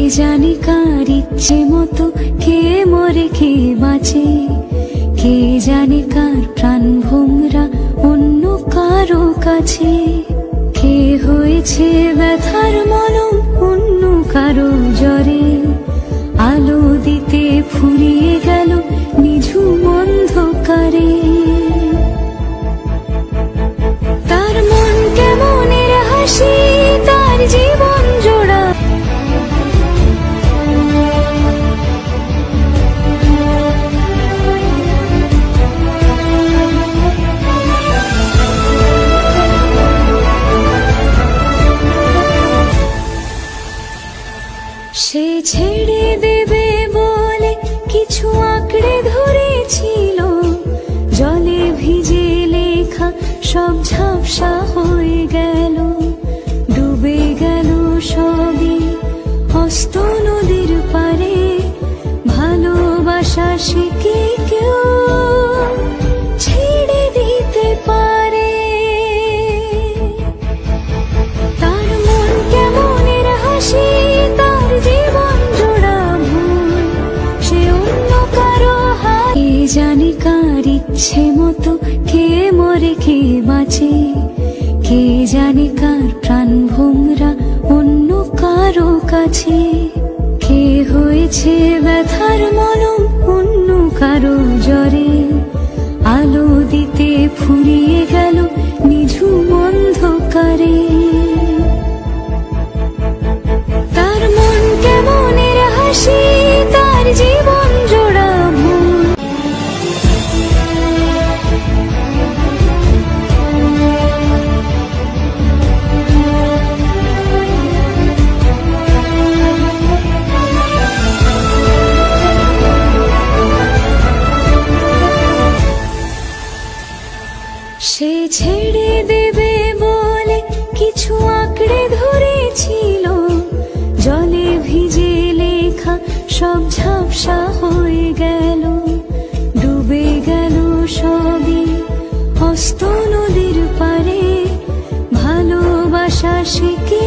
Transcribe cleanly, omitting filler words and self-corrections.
জানে কার ইচ্ছে মতো কে মরে কে বাঁচে, কে জানে কার প্রাণ ভোমরা অন্য কারো কাছে, কে হয়েছে ব্যথার মলম অন্য কারো জ্বরে, আলো দিতে ফুরিয়ে গেল নিঝুম অন্ধকারে। তার মন কেমনের হাসি, তার জীবন জোড়া সে ছেড়ে দেবে বলে কিছু আঁকড়ে ধরেছিল, জলে ভিজে লেখা সব ঝাপসা হয়ে গেল, ডুবে গেল সবই হস্ত নদীর পারে। ভালোবাসা সে কি কেউ ছেড়ে দিতে পারে? তার মন কেমনের হাসি, তার জীবন জোড়া ভুল, সে অন্য কারো হাত। কে জানে কার ইচ্ছে মতো কে মরে কে বাঁচে, কে জানে কার প্রাণ ভোমরা অন্য কারো কাছে, কে হয়েছে ব্যথার মলম অন্য কারো জ্বরে, আলো দিতে ফুরিয়ে গেল নিঝুম অন্ধকারে। তার মন কেমনের হাসি, তার জীবন জোড়া ভুল। সে ছেড়ে দেবে বলে কিছু আঁকড়ে ধরেছিল, জলে ভিজে লেখা সব ঝাপসা হয়ে গেল, ডুবে গেল সবই হস্ত নদীর পারে। ভালোবাসা সে কি